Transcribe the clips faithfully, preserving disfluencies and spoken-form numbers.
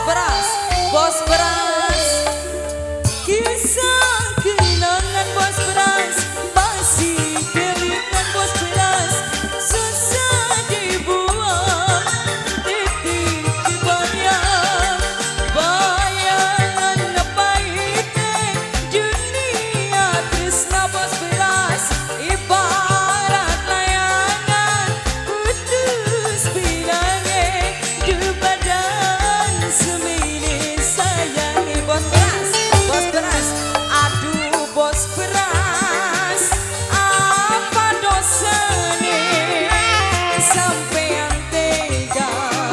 beras, bos beras. Kisah kenangan bos beras masih kelingan bos beras. Susah dibuang, titik dibayang. Bayangan pahitnya dunia tresna bos beras. Ibarat layangan putus bilangnya di badan semini sayangnya bos beras. Bos beras, aduh bos beras, apa dosanya sampean tega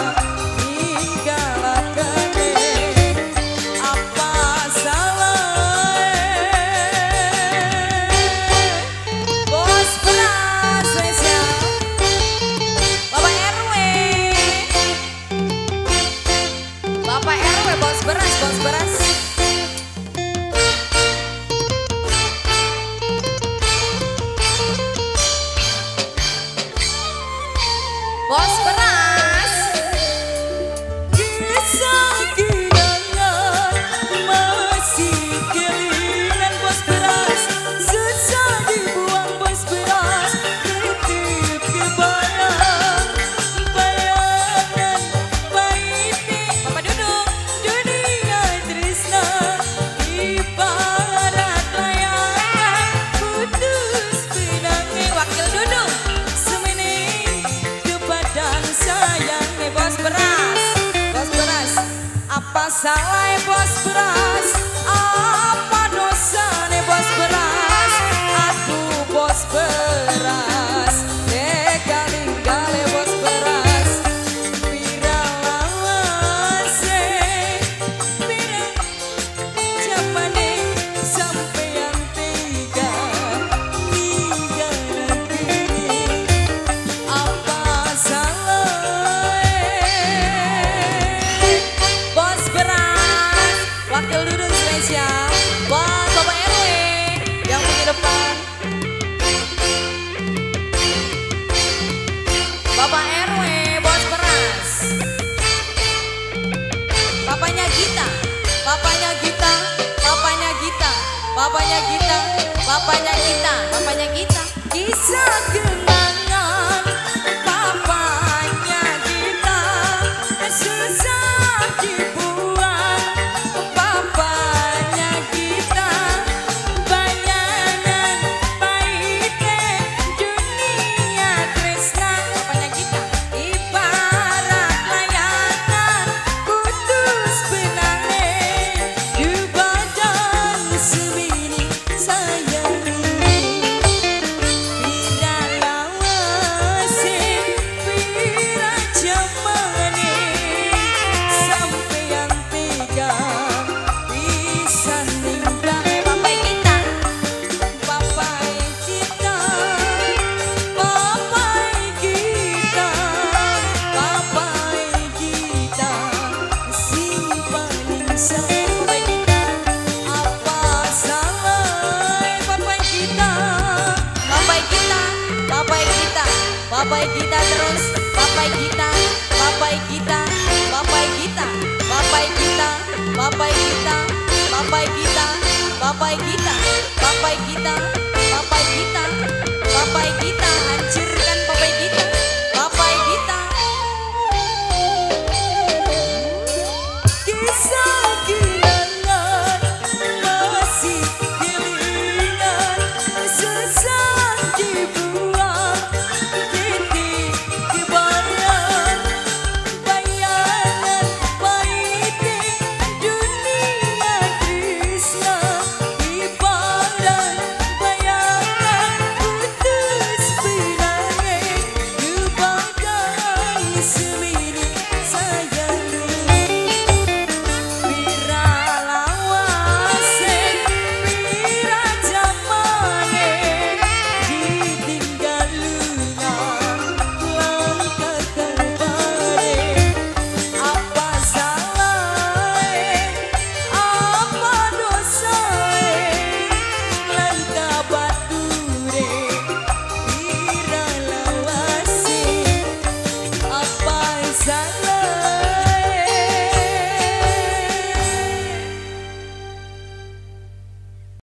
ninggalake? Apa salah bos beras? Spesial Bapak R W, Bapak R W bos beras, bos beras. Bos beras, kisah kenangan masih kelingan bos beras. Susah dibuang bos beras, titip kebayang. Bayangan pahitnya Bapak duduk, dunia tresna ibarat layangan putus benangnya. Wakil duduk dan sayangnya bos beras, bos beras. Apa salah bos beras? Apa dosanya bos beras? Aduh bos beras, tega ninggale bos beras. Pira lawase, pira jamane sampean tega ninggalake. Apa wakil duduk spesial buat Bapak R W yang punya depan. Bapak R W bos beras. Papanya Gita, papanya Gita, papanya Gita, papanya Gita, papanya Gita, papanya Gita. Kisah